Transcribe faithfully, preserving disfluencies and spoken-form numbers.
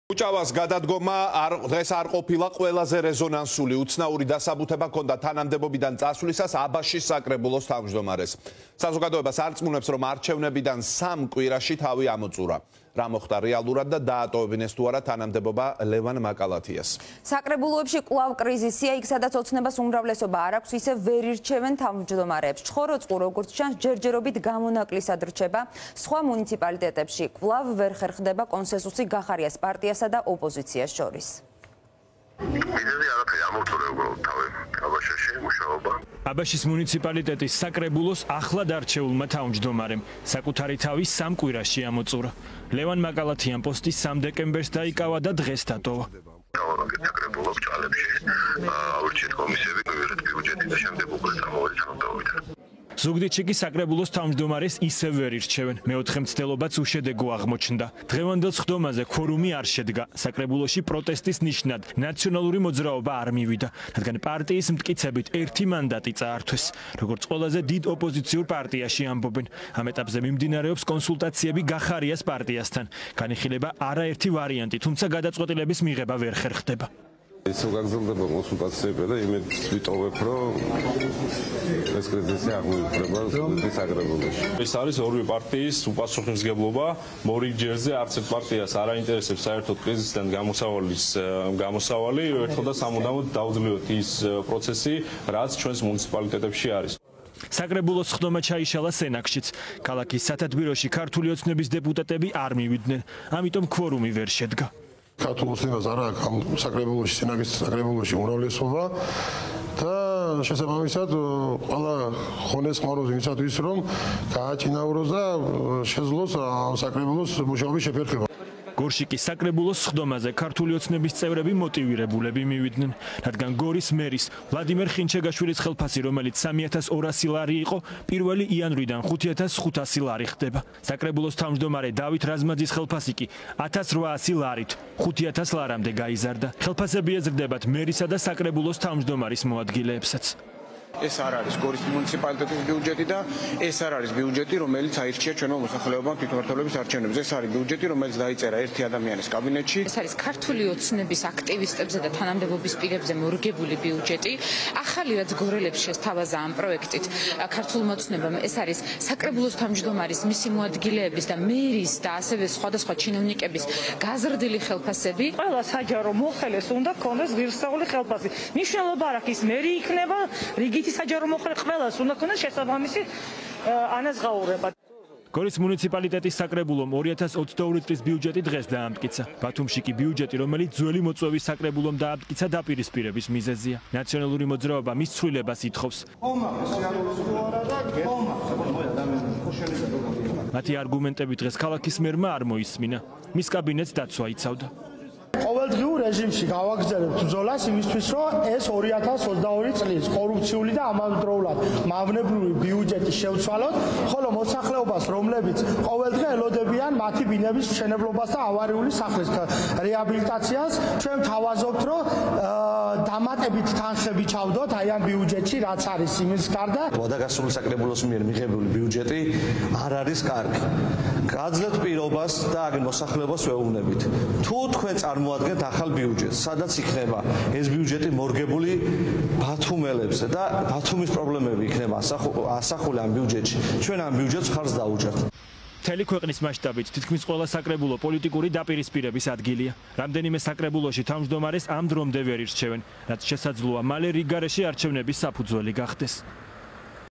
უჭავას გადადგომა დღეს არ ყოფილა ყველაზე რეზონანსული უცნაური დასაბუთება ჰქონდა თანამდებობიდან წასვლისას აბაშის საკრებულოს თავმჯდომარეს. საზოგადოებას არწმუნებს, რომ არჩევნებიდან სამ კვირაში თავი ამოწურა. რა მოხდა რეალურად და დაატოვებინეს თუ არა თანამდებობა ლევან მაკალათიას. საკრებულოებში კვლავ კრიზისია, იქ სადაც ოცნებას უმრავლესობა არ აქვს, ისე ვერ ირჩევენ თავმჯდომარეებს. ჩხოროწყუ როგორც ჩანს, ჯერჯერობით გამონაკლისად რჩება. სხვა მუნიციპალიტეტებში კვლავ ვერ ხერხდება კონსენსუსი გახარიას პარტიასა და ოპოზიციას შორის. აბაშის მუნიციპალიტეტის საკრებულოს ახლად არჩეულმა თავმჯდომარემ საკუთარი თავი სამ კვირაში ამოწურა. ლევან მაკალათიან პოსტი სამ დეკემბერს დაიკავა და დღეს დატოვა. საკრებულოს ჭალებში აურჩეთ კომისიები მივიღეთ ბიუჯეტი და შემდეგ უკვე წამოვიდეთ თანამდებობიდან. ზუგდიდში კი საკრებულოს თავმჯდომარეს ისევ ვერ ირჩევენ. მეოთხე მცდელობაც უშედეგო აღმოჩნდა. დღევანდელ სხდომაზე ქორუმი არ შედგა. საკრებულოში პროტესტის ნიშნად ნაციონალური მოძრაობა არ მივიდა, რადგან პარტიის მტკიცებით ერთი მანდატი წაართვეს. როგორც ყველაზე დიდ ოპოზიციურ პარტიაში ამბობენ, ამ ეტაპზე მიმდინარეობს კონსულტაციები გახარიას პარტიასთან. განიხილება არაერთი ვარიანტი, თუმცა გადაწყვეტილების მიღება ვერ ხერხდება. ისევ გაგრძელდება კონსულტაციები და იმედს ვიტოვებ, რომ ეს კრიზისი აღმოიფრება ზუგდიდის საკრებულოში. ეს არის ორივე პარტიის უპასუხისმგებლობა. მორიგ ჯერზე არც ერთ პარტიას არ აინტერესებს საერთოდ კრიზისიდან გამოსავალის გამოსავალი, ერთხელ და სამუდამოდ დაუძლიოთ ის პროცესი, რაც ჩვენს მუნიციპალიტეტებში არის. საკრებულოს სხდომა ჩაიშალა სენაკშიც. ქალაქის სათათბიროში ქართული ოცნების დეპუტატები არ მივიდნენ, ამიტომ ქორუმი ვერ შედგა. ქართულ ოცნებას არ აქვს ამ საკრებულოში, სენაკის საკრებულოში უმრავლესობა და შესაბამისად ყველა ხონეს ხმარობს იმისათვის, რომ გააჩინაუროს და შეძლოს ამ საკრებულოს მუშაობის შეფერხება. გორში კი საკრებულოს სხდომაზე ქართული ოცნების წევრები მოტივირებულები მივიდნენ, რადგან გორის მერის ვლადიმერ ხინჩეგაშვილის ხელფასი, რომელიც სამი ათას ორასი ლარი იყო, პირველი იანვრიდან ხუთი ათას ხუთასი ლარი ხდება. საკრებულოს თავმჯდომარე დავით რაზმაძის ხელფასი კი ათას რვაასი ლარით ხუთი ათას ლარამდე გაიზარდა. ხელფასები ეზრდებათ მერისა და საკრებულოს თავმჯდომარის მოადგილეებსაც. ეს არ არის გორის მუნიციპალიტეტის ბიუჯეტი და ეს არ არის ბიუჯეტი, რომელიც აირჩია ჩვენმა მოსახლეობამ თვითმმართველობის არჩევნებზე. ეს არის ბიუჯეტი, რომელიც დაიწერა ერთი ადამიანის კაბინეტში. ეს არის ქართული ოცნების აქტივისტებზე და თანამდებობის პირებზე მორგებული ბიუჯეტი. ახალი რაც გორელებს შესთავაზა ამ პროექტით ქართულმა ოცნებამ, ეს არის საკრებულოს თავმჯდომარის, მისი მოადგილეების და მერის და ასევე სხვადასხვა ჩინოვნიკების გაზრდილი ხელფასები. ყველა საჯარო მოხელეს უნდა ქონდეს ღირსეული ხელფასი. მნიშვნელობა არ აქვს, ის მერი იქნება, რიგით საჯარო მოხელე ყველას უნდა ქონდეს შესაბამისი ანაზღაურება. გორის მუნიციპალიტეტის საკრებულომ ორი ათას ოცდაორი წლის ბიუჯეტი დღეს დაამტკიცა. ბათუმში კი ბიუჯეტი, რომელიც ძველი მოწვევის საკრებულომ დაამტკიცა, დაპირისპირების მიზეზია. ნაციონალური მოძრაობა მის ცვლილებას ითხოვს. მათი არგუმენტები დღეს ქალაქის მერმა არ მოისმინა. მის კაბინეტს დაცვა იცავდა. ყოველდღიურ რეჟიმში გავაგრძელებთ ბრძოლას იმისთვის, რომ ეს ორი ათას ოცდაორი წლის კორუფციული და ამავდროულად მავნებლური ბიუჯეტი შევცვალოთ, ხოლო მოსახლეობას, რომლებიც ყოველდღე ელოდებიან მათი ბინების მშენებლობას და ავარიული სახლის რეაბილიტაციას, ჩვენ თავაზობთ, რომ დამატებით თანხები ჩავდოთ აი ამ ბიუჯეტში, რაც არის იმის გარდა. ვადაგასული საკრებულოს მიერ მიღებული ბიუჯეტი არ არის კარგი. გაძლევთ პირობას და აგ მოსახლეობას ვეუბნებით. თუ თქვენ წარმოადგენთ ახალ ბიუჯეტს, სადაც იქნება ეს ბიუჯეტი მორგებული ბათუმელებზე და ბათუმის პრობლემები იქნება ასახული ამ ბიუჯეტში, ჩვენ ამ ბიუჯეტს ხარს დაუჭერთ. მთელი ქვეყნის მასშტაბით თითქმის ყველა საკრებულო პოლიტიკური დაპირისპირების ადგილია. რამდენიმე საკრებულოში თავმჯდომარეს ამ დრომდე ვერ ირჩევენ, რაც შესაძლოა მალე რიგ გარეშე არჩევნების საფუძველი გახდეს.